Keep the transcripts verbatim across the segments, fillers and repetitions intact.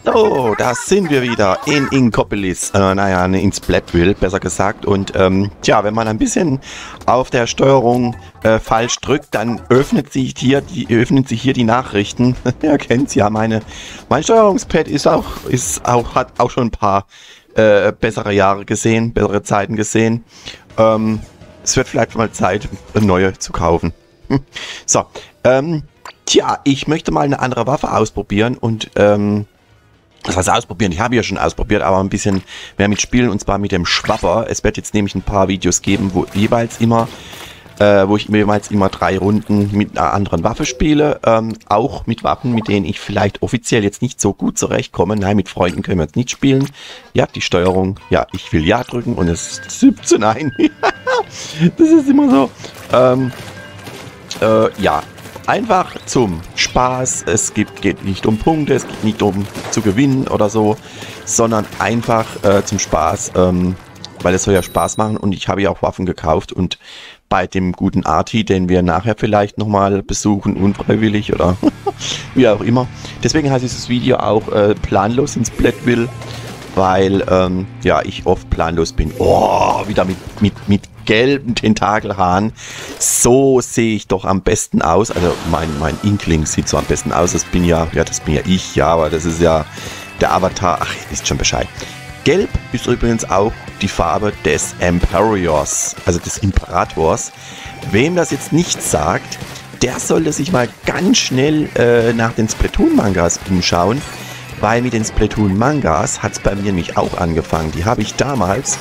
So, da sind wir wieder in Inkopolis, äh, naja, in Splatville, besser gesagt. Und ähm, tja, wenn man ein bisschen auf der Steuerung äh, falsch drückt, dann öffnet sich hier die, öffnen sich hier die Nachrichten. Ihr kennt's ja, meine, mein Steuerungspad ist auch, ist auch, hat auch schon ein paar äh, bessere Jahre gesehen, bessere Zeiten gesehen. Ähm, es wird vielleicht mal Zeit, eine neue zu kaufen. So, ähm, tja, ich möchte mal eine andere Waffe ausprobieren und, ähm, das heißt ausprobieren, ich habe ja schon ausprobiert, aber ein bisschen mehr mit Spielen, und zwar mit dem Schwapper. Es wird jetzt nämlich ein paar Videos geben, wo jeweils immer, äh, wo ich jeweils immer drei Runden mit einer anderen Waffe spiele. Ähm, auch mit Waffen, mit denen ich vielleicht offiziell jetzt nicht so gut zurechtkomme. Nein, mit Freunden können wir jetzt nicht spielen. Ja, die Steuerung, ja, ich will Ja drücken und es ist siebzehn ein. Das ist immer so. Ähm, äh, ja. Einfach zum Spaß. Es gibt, geht nicht um Punkte, es geht nicht um zu gewinnen oder so, sondern einfach äh, zum Spaß, ähm, weil es soll ja Spaß machen, und ich habe ja auch Waffen gekauft, und bei dem guten Arti, den wir nachher vielleicht nochmal besuchen, unfreiwillig oder wie auch immer. Deswegen heißt dieses Video auch äh, planlos in Splatville, weil ähm, ja, ich oft planlos bin. Oh, wieder mit, mit, mit gelben Tentakelhaaren. So sehe ich doch am besten aus. Also mein, mein Inkling sieht so am besten aus. Das bin ja, ja, das bin ja ich, ja, aber das ist ja der Avatar. Ach, ihr wisst schon Bescheid. Gelb ist übrigens auch die Farbe des Emperors, also des Imperators. Wem das jetzt nicht sagt, der sollte sich mal ganz schnell äh, nach den Splatoon-Mangas umschauen, weil mit den Splatoon-Mangas hat es bei mir nämlich auch angefangen. Die habe ich damals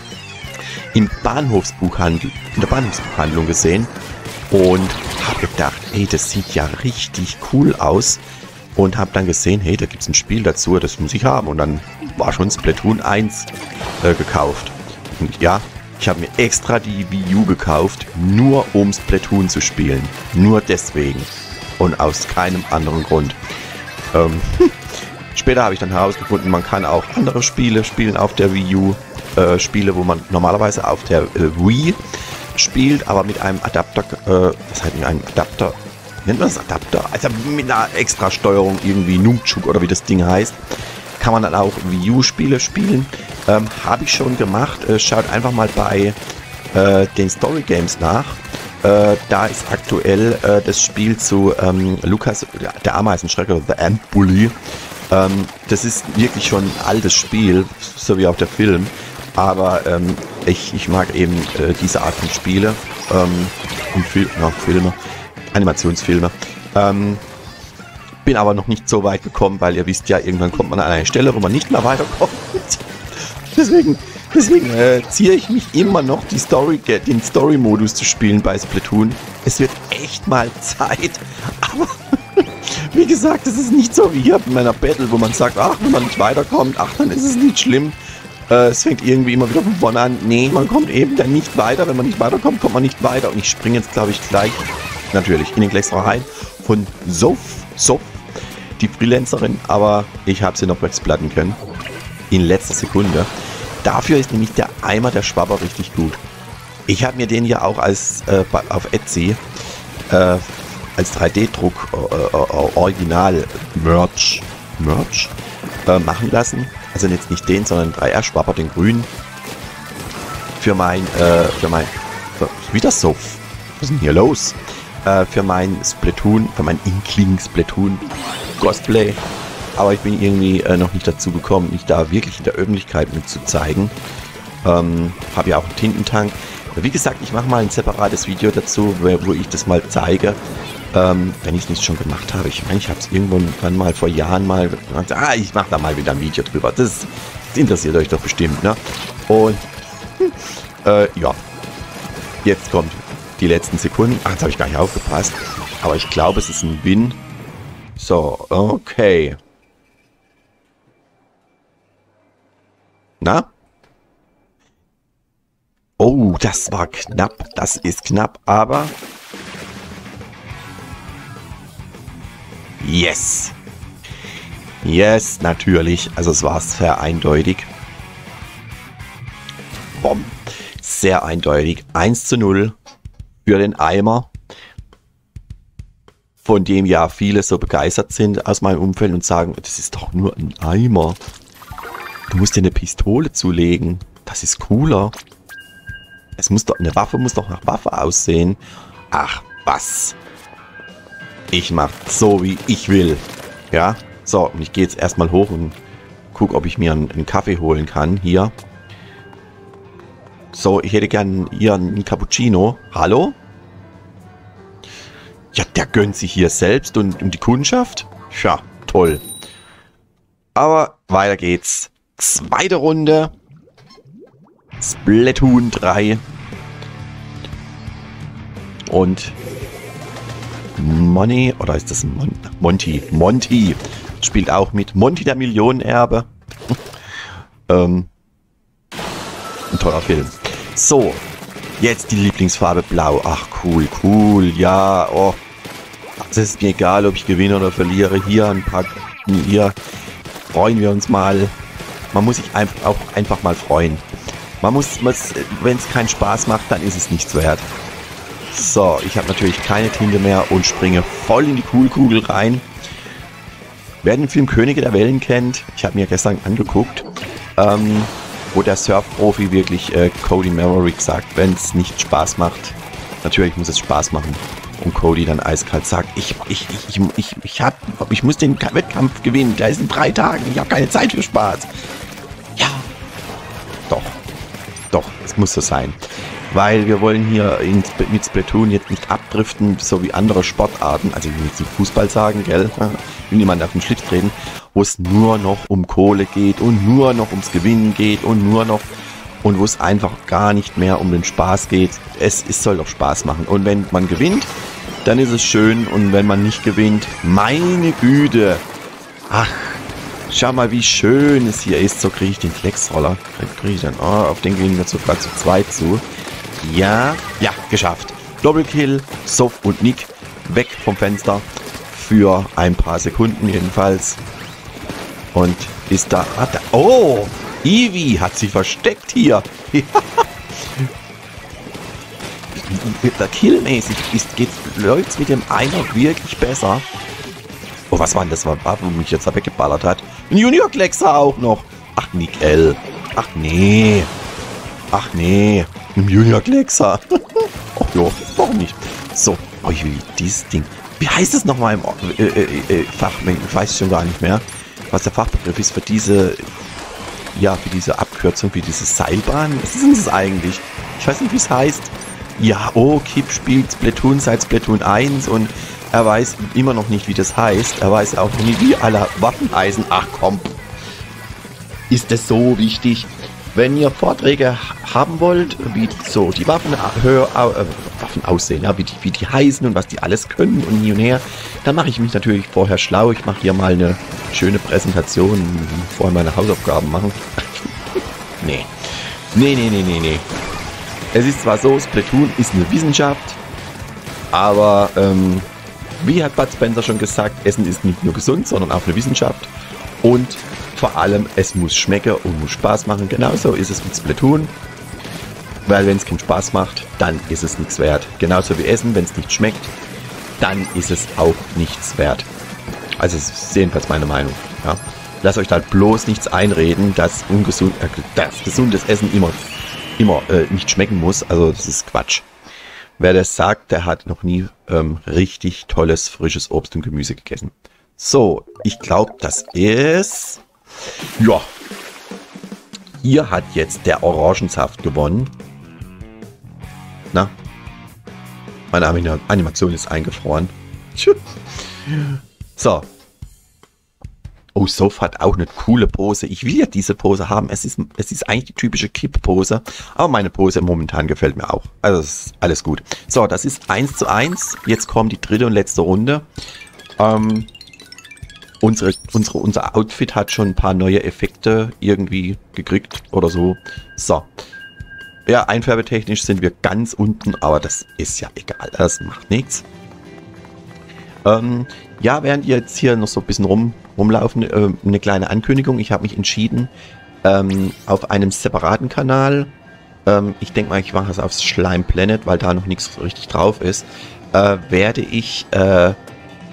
im Bahnhofsbuchhandel, in der Bahnhofsbuchhandlung gesehen und habe gedacht, ey, das sieht ja richtig cool aus, und habe dann gesehen, hey, da gibt es ein Spiel dazu, das muss ich haben, und dann war schon Splatoon eins äh, gekauft. Und ja, ich habe mir extra die Wii U gekauft, nur um Splatoon zu spielen. Nur deswegen und aus keinem anderen Grund. Ähm, später habe ich dann herausgefunden, man kann auch andere Spiele spielen auf der Wii U. Äh, Spiele, wo man normalerweise auf der äh, Wii spielt, aber mit einem Adapter, äh, was heißt mit einem Adapter, nennt man das Adapter? Also mit einer extra Steuerung, irgendwie Nunchuk oder wie das Ding heißt, kann man dann auch Wii U-Spiele spielen. Ähm, habe ich schon gemacht. Äh, schaut einfach mal bei äh, den Story Games nach. Äh, da ist aktuell äh, das Spiel zu ähm, Lukas, der Ameisenschrecker, The Ant Bully. Ähm, das ist wirklich schon ein altes Spiel, so wie auch der Film. Aber ähm, ich, ich mag eben äh, diese Art von Spiele ähm, und Fil ja, Filme, Animationsfilme. Ähm, bin aber noch nicht so weit gekommen, weil ihr wisst ja, irgendwann kommt man an eine Stelle, wo man nicht mehr weiterkommt. deswegen deswegen äh, ziehe ich mich immer noch, die Story, den Story-Modus zu spielen bei Splatoon. Es wird echt mal Zeit, aber wie gesagt, es ist nicht so wie hier bei meiner Battle, wo man sagt, ach, wenn man nicht weiterkommt, ach, dann ist es nicht schlimm. Äh, es fängt irgendwie immer wieder von vorne an. Nee, man kommt eben dann nicht weiter. Wenn man nicht weiterkommt, kommt man nicht weiter. Und ich springe jetzt, glaube ich, gleich, natürlich, in den Klecks rein von Sof, Sof, die Freelancerin. Aber ich habe sie noch wegsplatten können. In letzter Sekunde. Dafür ist nämlich der Eimer der Schwapper richtig gut. Ich habe mir den ja auch als äh, auf Etsy äh, als drei D-Druck äh, äh, Original Merch, Merch äh, machen lassen. Also jetzt nicht den, sondern drei R Schwapper, den grünen. Für mein, äh, für mein, für, wieder so. Was ist denn hier los? Äh, für mein Splatoon, für mein Inkling Splatoon Cosplay. Aber ich bin irgendwie äh, noch nicht dazu gekommen, mich da wirklich in der Öffentlichkeit mit zu zeigen. Ähm, habe ja auch einen Tintentank. Wie gesagt, ich mache mal ein separates Video dazu, wo ich das mal zeige. Ähm, wenn ich es nicht schon gemacht habe. Ich meine, ich habe es irgendwann mal vor Jahren mal gesagt, ah, ich mache da mal wieder ein Video drüber. Das, das interessiert euch doch bestimmt, ne? Und äh, ja, jetzt kommt die letzten Sekunden. Ach, jetzt habe ich gar nicht aufgepasst. Aber ich glaube, es ist ein Win. So, okay. Na? Oh, das war knapp. Das ist knapp, aber yes. Yes, natürlich. Also es war sehr eindeutig. Bom. Sehr eindeutig. eins zu null für den Eimer. von dem ja viele so begeistert sind aus meinem Umfeld und sagen, das ist doch nur ein Eimer. Du musst dir eine Pistole zulegen. Das ist cooler. Es muss doch, eine Waffe muss doch nach Waffe aussehen. Ach, was? Ich mach so, wie ich will. Ja, so, und ich gehe jetzt erstmal hoch und gucke, ob ich mir einen, einen Kaffee holen kann. Hier. So, ich hätte gern hier einen Cappuccino. Hallo? Ja, der gönnt sich hier selbst und, und die Kundschaft. Tja, toll. Aber weiter geht's. Zweite Runde. Splatoon drei. Und Money, oder ist das Mon Monty? Monty spielt auch mit. Monty, der Millionenerbe. ähm, ein toller Film. So, jetzt die Lieblingsfarbe Blau. Ach, cool, cool, ja, oh. Es ist mir egal, ob ich gewinne oder verliere. Hier ein paar, hier freuen wir uns mal. Man muss sich einfach auch einfach mal freuen. Man muss, wenn es keinen Spaß macht, dann ist es nichts wert. So, ich habe natürlich keine Tinte mehr und springe voll in die Coolkugel rein. Wer den Film Könige der Wellen kennt, ich habe mir gestern angeguckt, ähm, wo der Surf-Profi wirklich äh, Cody Maverick sagt, wenn es nicht Spaß macht, natürlich muss es Spaß machen. Und Cody dann eiskalt sagt, ich, ich, ich, ich, ich, ich, hab, ich muss den Wettkampf gewinnen, der ist in drei Tagen, ich habe keine Zeit für Spaß. Ja, doch, doch, es muss so sein. Weil wir wollen hier in, mit Splatoon jetzt nicht abdriften, so wie andere Sportarten, also ich will jetzt nicht Fußball sagen, gell, will niemand auf den Schlips treten, wo es nur noch um Kohle geht und nur noch ums Gewinnen geht und nur noch, und wo es einfach gar nicht mehr um den Spaß geht. Es, es soll doch Spaß machen. Und wenn man gewinnt, dann ist es schön, und wenn man nicht gewinnt, meine Güte, ach, schau mal, wie schön es hier ist. So kriege ich den Klecksroller. Kriege ich dann, oh, auf den gehen wir sogar zu zweit zu. Ja, ja, geschafft. Doppelkill, Sof und Nick weg vom Fenster für ein paar Sekunden jedenfalls. Und ist da, ah, da oh, Eevee hat sich versteckt hier. Killmäßig läuft es mit dem einer wirklich besser. Oh, was war denn das, was mich jetzt da weggeballert hat? Ein Junior-Kleckser auch noch. Ach, Nickel. Ach, nee. Ach, nee. Ein Junior-Kleckser. Oh, ja, warum nicht? So, oh, wie dieses Ding. Wie heißt es nochmal im äh, äh, äh, Fach? Ich weiß schon gar nicht mehr, was der Fachbegriff ist für diese, ja, für diese Abkürzung, für diese Seilbahn. Was ist denn das eigentlich? Ich weiß nicht, wie es heißt. Ja, oh, Kip spielt Splatoon seit Splatoon eins und er weiß immer noch nicht, wie das heißt. Er weiß auch nicht, wie alle Waffen heißen. Ach komm. Ist das so wichtig? Wenn ihr Vorträge haben wollt, wie so die Waffen, hör, äh, Waffen aussehen, ja, wie, die, wie die heißen und was die alles können und nie und her, dann mache ich mich natürlich vorher schlau. Ich mache hier mal eine schöne Präsentation, vorher meine Hausaufgaben machen. nee. Nee, nee, nee, nee, nee. Es ist zwar so, Splatoon ist eine Wissenschaft, aber ähm, wie hat Bud Spencer schon gesagt, Essen ist nicht nur gesund, sondern auch eine Wissenschaft. Und vor allem, es muss schmecken und muss Spaß machen. Genauso ist es mit Splatoon. Weil wenn es keinen Spaß macht, dann ist es nichts wert. Genauso wie Essen, wenn es nicht schmeckt, dann ist es auch nichts wert. Also das ist jedenfalls meine Meinung. Ja. Lasst euch da bloß nichts einreden, dass, ungesund, äh, dass gesundes Essen immer, immer äh, nicht schmecken muss. Also das ist Quatsch. Wer das sagt, der hat noch nie ähm, richtig tolles, frisches Obst und Gemüse gegessen. So, ich glaube, das ist... Ja. Hier hat jetzt der Orangensaft gewonnen. Na? Meine Animation ist eingefroren. So. Oh, Sof hat auch eine coole Pose. Ich will ja diese Pose haben. Es ist, es ist eigentlich die typische Kipp-Pose. Aber meine Pose momentan gefällt mir auch. Also ist alles gut. So, das ist eins zu eins. Jetzt kommt die dritte und letzte Runde. Ähm... Unsere, unsere, unser Outfit hat schon ein paar neue Effekte irgendwie gekriegt oder so. So. Ja, einfärbetechnisch sind wir ganz unten, aber das ist ja egal. Das macht nichts. Ähm, ja, während ihr jetzt hier noch so ein bisschen rum, rumlaufen, äh, eine kleine Ankündigung. Ich habe mich entschieden, ähm, auf einem separaten Kanal, ähm, ich denke mal, ich mache es aufs Slime Planet, weil da noch nichts richtig drauf ist, äh, werde ich... Äh,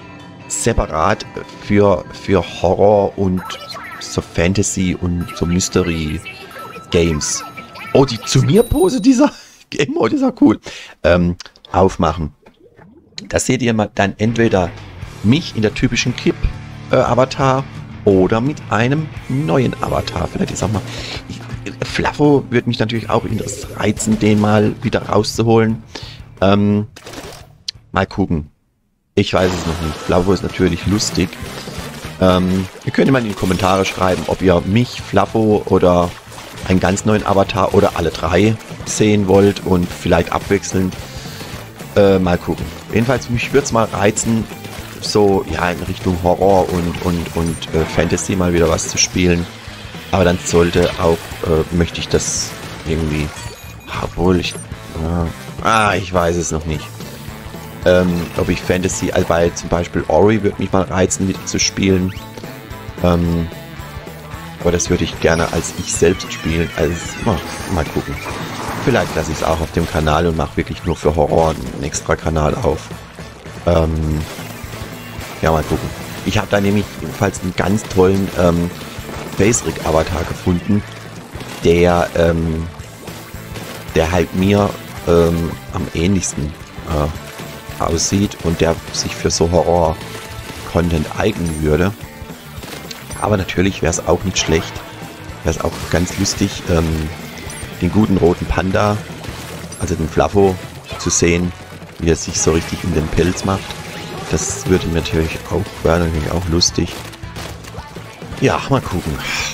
separat für, für Horror und so Fantasy und so Mystery Games. Oh, die zu mir Pose dieser Game Mode ist ja cool. Ähm, aufmachen. Das seht ihr mal dann entweder mich in der typischen Kip-Avatar äh, oder mit einem neuen Avatar. Vielleicht ist auch mal. Ich, Fluffo würde mich natürlich auch reizen, den mal wieder rauszuholen. Ähm, mal gucken. Ich weiß es noch nicht. Fluffo ist natürlich lustig. Ähm, ihr könnt mal in die Kommentare schreiben, ob ihr mich, Fluffo oder einen ganz neuen Avatar oder alle drei sehen wollt und vielleicht abwechselnd. Äh, mal gucken. Jedenfalls, mich würde es mal reizen, so ja in Richtung Horror und, und, und äh, Fantasy mal wieder was zu spielen. Aber dann sollte auch, äh, möchte ich das irgendwie, obwohl ich, äh, ah, ich weiß es noch nicht. Ähm, ob ich Fantasy, also bei zum Beispiel Ori würde mich mal reizen, mit zu spielen. Ähm, aber das würde ich gerne als ich selbst spielen. Also mal, mal gucken. Vielleicht lasse ich es auch auf dem Kanal und mache wirklich nur für Horror einen extra Kanal auf. Ähm, ja, mal gucken. Ich habe da nämlich jedenfalls einen ganz tollen ähm, Face-Rig-Avatar gefunden, der, ähm, der halt mir ähm, am ähnlichsten äh, aussieht und der sich für so Horror-Content eignen würde. Aber natürlich wäre es auch nicht schlecht, wäre es auch ganz lustig, ähm, den guten roten Panda, also den Fluffo, zu sehen, wie er sich so richtig in den Pelz macht. Das würde natürlich auch, wäre natürlich auch lustig. Ja, mal gucken.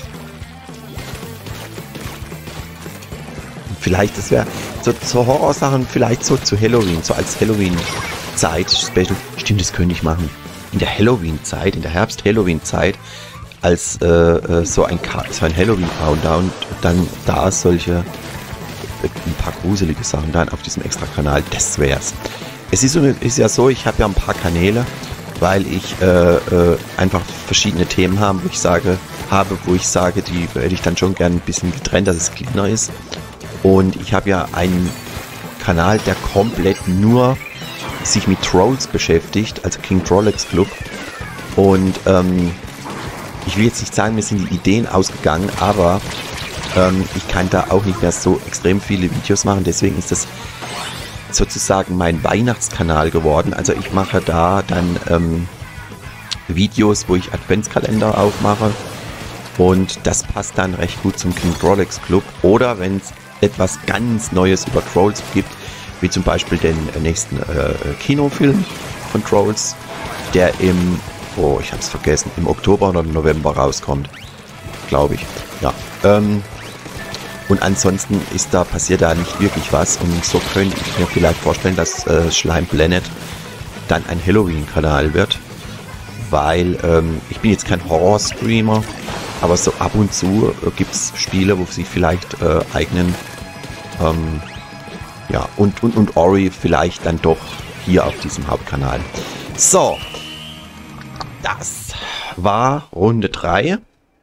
Vielleicht, das wäre so zu Horrorsachen, vielleicht so zu Halloween, so als Halloween-Zeit-Special. Stimmt, das könnte ich machen. In der Halloween-Zeit, in der Herbst-Halloween-Zeit, als äh, äh, so ein, so ein Halloween-Countdown und dann da solche äh, ein paar gruselige Sachen dann auf diesem Extra-Kanal, das wär's. Es ist, ist ja so, ich habe ja ein paar Kanäle, weil ich äh, äh, einfach verschiedene Themen habe, wo ich sage, habe, wo ich sage, die hätte ich dann schon gerne ein bisschen getrennt, dass es cleaner ist. Und ich habe ja einen Kanal, der komplett nur sich mit Trolls beschäftigt, also King Trollex Club. Und ähm, ich will jetzt nicht sagen, mir sind die Ideen ausgegangen, aber ähm, ich kann da auch nicht mehr so extrem viele Videos machen. Deswegen ist das sozusagen mein Weihnachtskanal geworden. Also ich mache da dann ähm, Videos, wo ich Adventskalender aufmache. Und das passt dann recht gut zum King Trollex Club. Oder wenn es etwas ganz Neues über Trolls gibt, wie zum Beispiel den nächsten äh, Kinofilm von Trolls, der im, oh, ich habe es vergessen, im Oktober oder November rauskommt, glaube ich. Ja. Ähm, und ansonsten ist da passiert da nicht wirklich was. Und so könnte ich mir vielleicht vorstellen, dass äh, Slime Planet dann ein Halloween-Kanal wird, weil ähm, ich bin jetzt kein Horror-Streamer, aber so ab und zu äh, gibt es Spiele, wo sie vielleicht äh, eignen. Ähm, ja, und, und, und Ori vielleicht dann doch hier auf diesem Hauptkanal. So, das war Runde drei.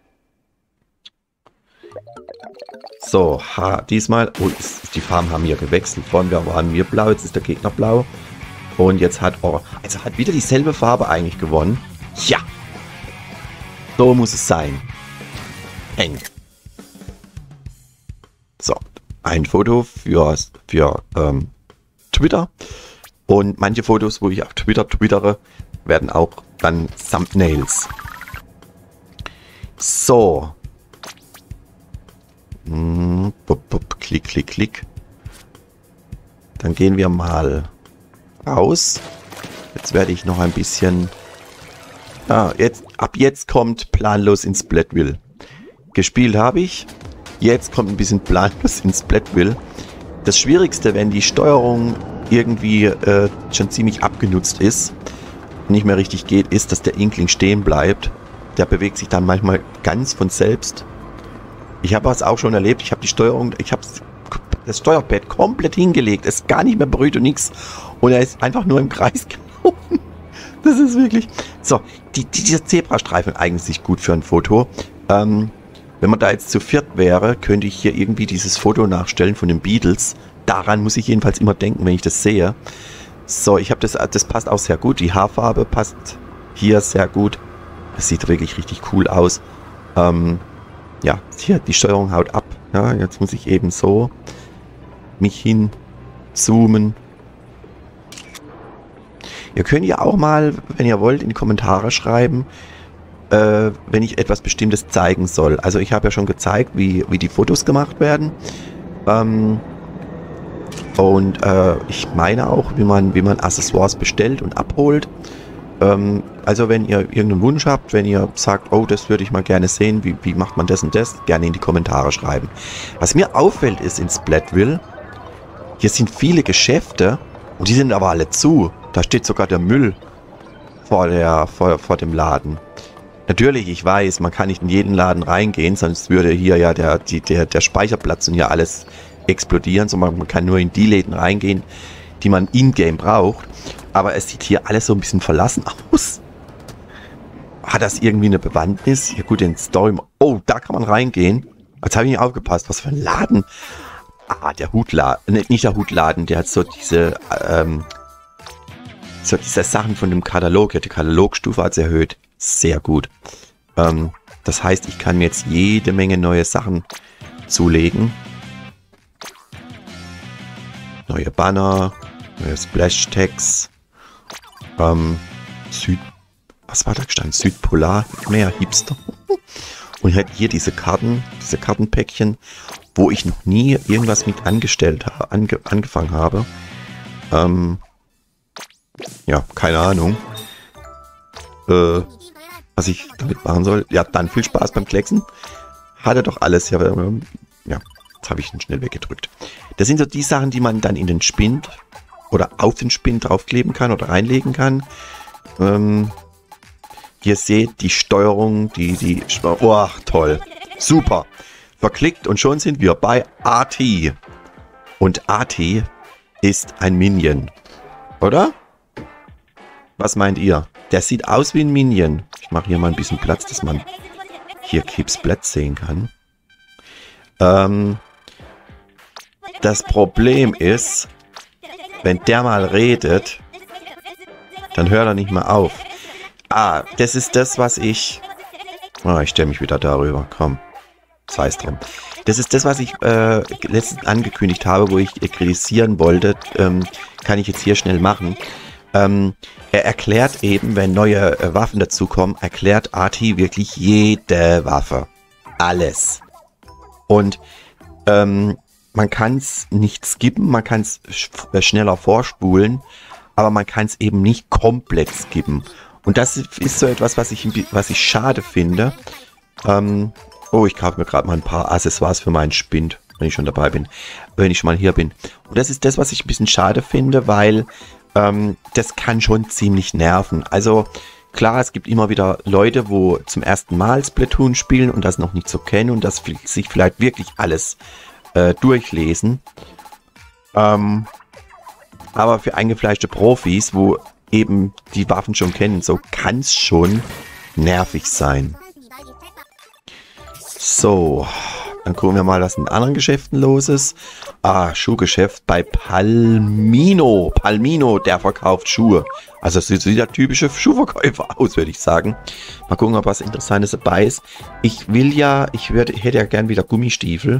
So, ha, diesmal, oh, ist, die Farben haben hier gewechselt. Vorhin waren wir blau, jetzt ist der Gegner blau. Und jetzt hat, oh, also hat wieder dieselbe Farbe eigentlich gewonnen. Ja, so muss es sein. Eng. So, ein Foto für, für ähm, Twitter. Und manche Fotos, wo ich auf Twitter twittere, werden auch dann Thumbnails. So. Hm, bup, bup, klick, klick, klick. Dann gehen wir mal raus. Jetzt werde ich noch ein bisschen... Ah, jetzt, ab jetzt kommt planlos ins Splatville. Gespielt habe ich. Jetzt kommt ein bisschen planlos ins Splatville. Das Schwierigste, wenn die Steuerung irgendwie äh, schon ziemlich abgenutzt ist, nicht mehr richtig geht, ist, dass der Inkling stehen bleibt. Der bewegt sich dann manchmal ganz von selbst. Ich habe es auch schon erlebt. Ich habe die Steuerung, ich habe das Steuerpad komplett hingelegt. Es ist gar nicht mehr berührt und nichts. Und er ist einfach nur im Kreis gelaufen. Das ist wirklich... So, die, die, dieser Zebrastreifen eignet sich gut für ein Foto. Ähm, wenn man da jetzt zu viert wäre, könnte ich hier irgendwie dieses Foto nachstellen von den Beatles. Daran muss ich jedenfalls immer denken, wenn ich das sehe. So, ich habe das, das passt auch sehr gut. Die Haarfarbe passt hier sehr gut. Das sieht wirklich richtig cool aus. Ähm, ja, hier, die Steuerung haut ab. Ja, jetzt muss ich eben so mich hin zoomen. Ihr könnt ja auch mal, wenn ihr wollt, in die Kommentare schreiben, äh, wenn ich etwas Bestimmtes zeigen soll. Also ich habe ja schon gezeigt, wie, wie die Fotos gemacht werden. Ähm, und äh, ich meine auch, wie man, wie man Accessoires bestellt und abholt. Ähm, also wenn ihr irgendeinen Wunsch habt, wenn ihr sagt, oh, das würde ich mal gerne sehen, wie, wie macht man das und das, gerne in die Kommentare schreiben. Was mir auffällt ist in Splatville, hier sind viele Geschäfte und die sind aber alle zu. Da steht sogar der Müll vor, der, vor, vor dem Laden. Natürlich, ich weiß, man kann nicht in jeden Laden reingehen, sonst würde hier ja der, die, der, der Speicherplatz und hier alles explodieren, sondern man kann nur in die Läden reingehen, die man in-game braucht. Aber es sieht hier alles so ein bisschen verlassen aus. Hat das irgendwie eine Bewandtnis? Ja gut, in Story... Oh, da kann man reingehen. Jetzt habe ich nicht aufgepasst. Was für ein Laden. Ah, der Hutladen. Ne, nicht der Hutladen. Der hat so diese... Ähm, so diese Sachen von dem Katalog. Ja, die Katalogstufe hat es erhöht. Sehr gut. Ähm, das heißt, ich kann mir jetzt jede Menge neue Sachen zulegen. Neue Banner. Neue Splash-Tags. Ähm, Süd... Was war da gestanden? Südpolar, mehr Hipster. Und halt hier diese Karten, diese Kartenpäckchen, wo ich noch nie irgendwas mit angestellt habe, ange, angefangen habe. Ähm, ja, keine Ahnung. Äh, was ich damit machen soll. Ja, dann viel Spaß beim Klecksen. Hatte doch alles. Ja, ähm, ja jetzt habe ich ihn schnell weggedrückt. Das sind so die Sachen, die man dann in den Spind oder auf den Spind draufkleben kann oder reinlegen kann. Ähm, Ihr seht die Steuerung, die, die, oh, toll, super, verklickt und schon sind wir bei Artie. Und Artie ist ein Minion, oder? Was meint ihr? Der sieht aus wie ein Minion. Ich mache hier mal ein bisschen Platz, dass man hier Kips Blatt sehen kann. Ähm, das Problem ist, wenn der mal redet, dann hört er nicht mehr auf. Ah, das ist das, was ich... Oh, ich stelle mich wieder darüber. Komm, sei es drum. Das ist das, was ich äh, letztens angekündigt habe, wo ich kritisieren wollte. Ähm, kann ich jetzt hier schnell machen. Ähm, er erklärt eben, wenn neue äh, Waffen dazukommen, erklärt Artie wirklich jede Waffe. Alles. Und ähm, man kann es nicht skippen, man kann es sch schneller vorspulen, aber man kann es eben nicht komplett skippen. Und das ist so etwas, was ich, was ich schade finde. Ähm, oh, ich kaufe mir gerade mal ein paar Accessoires für meinen Spind, wenn ich schon dabei bin. Wenn ich schon mal hier bin. Und das ist das, was ich ein bisschen schade finde, weil ähm, das kann schon ziemlich nerven. Also klar, es gibt immer wieder Leute, wo zum ersten Mal Splatoon spielen und das noch nicht so kennen und das sich vielleicht wirklich alles äh, durchlesen. Ähm, aber für eingefleischte Profis, wo eben die Waffen schon kennen, so kann es schon nervig sein. So, dann gucken wir mal, was in anderen Geschäften los ist. Ah, Schuhgeschäft bei Palmino. Palmino, der verkauft Schuhe. Also sieht so der typische Schuhverkäufer aus, würde ich sagen. Mal gucken, ob was Interessantes dabei ist. Ich will ja, ich würde, hätte ja gern wieder Gummistiefel.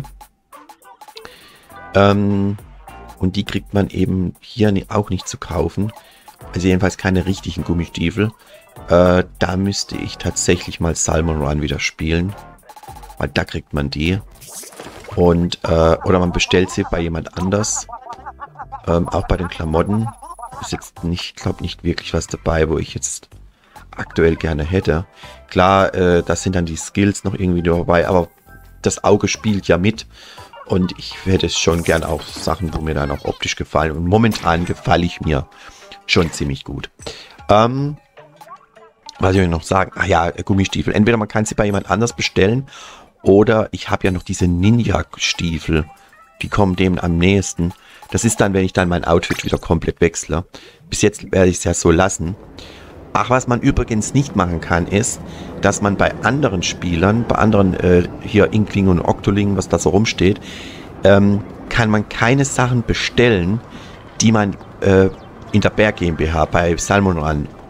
Ähm, und die kriegt man eben hier auch nicht zu kaufen. Also jedenfalls keine richtigen Gummistiefel. Äh, da müsste ich tatsächlich mal Salmon Run wieder spielen. Weil da kriegt man die. Und, äh, oder man bestellt sie bei jemand anders. Ähm, auch bei den Klamotten ist jetzt nicht, glaube nicht wirklich was dabei, wo ich jetzt aktuell gerne hätte. Klar, äh, da sind dann die Skills noch irgendwie dabei, aber das Auge spielt ja mit. Und ich hätte schon gern auch Sachen, wo mir dann auch optisch gefallen. Und momentan gefalle ich mir schon ziemlich gut. Ähm, was ich euch noch sagen? Ah ja, Gummistiefel. Entweder man kann sie bei jemand anders bestellen oder ich habe ja noch diese Ninja-Stiefel. Die kommen dem am nächsten. Das ist dann, wenn ich dann mein Outfit wieder komplett wechsle. Bis jetzt werde ich es ja so lassen. Ach, was man übrigens nicht machen kann, ist, dass man bei anderen Spielern, bei anderen, äh, hier Inkling und Octoling, was da so rumsteht, ähm, kann man keine Sachen bestellen, die man äh, in der Berg GmbH bei Salmon Run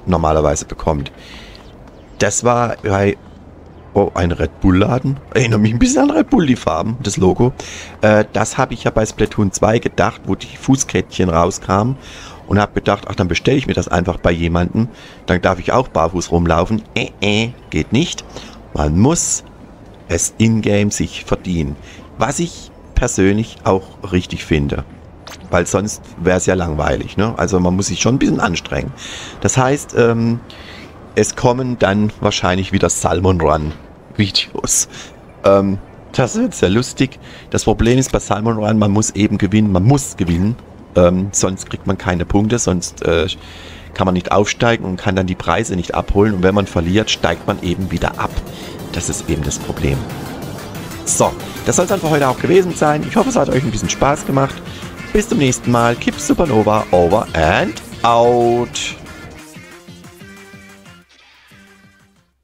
normalerweise bekommt. Das war bei oh, ein Red Bull Laden. Erinnert mich ein bisschen an Red Bull, die Farben, das Logo. Äh, das habe ich ja bei Splatoon zwei gedacht, wo die Fußkettchen rauskamen. Und habe gedacht, ach, dann bestelle ich mir das einfach bei jemandem. Dann darf ich auch barfuß rumlaufen. Äh, äh, geht nicht. Man muss es in-game sich verdienen. Was ich persönlich auch richtig finde. Weil sonst wäre es ja langweilig. Ne? Also man muss sich schon ein bisschen anstrengen. Das heißt, ähm, es kommen dann wahrscheinlich wieder Salmon Run Videos. Ähm, das wird sehr lustig. Das Problem ist bei Salmon Run, man muss eben gewinnen. Man muss gewinnen. Ähm, sonst kriegt man keine Punkte, sonst äh, kann man nicht aufsteigen und kann dann die Preise nicht abholen. Und wenn man verliert, steigt man eben wieder ab. Das ist eben das Problem. So, das soll es dann für heute auch gewesen sein. Ich hoffe, es hat euch ein bisschen Spaß gemacht. Bis zum nächsten Mal. Keep Supernova over and out.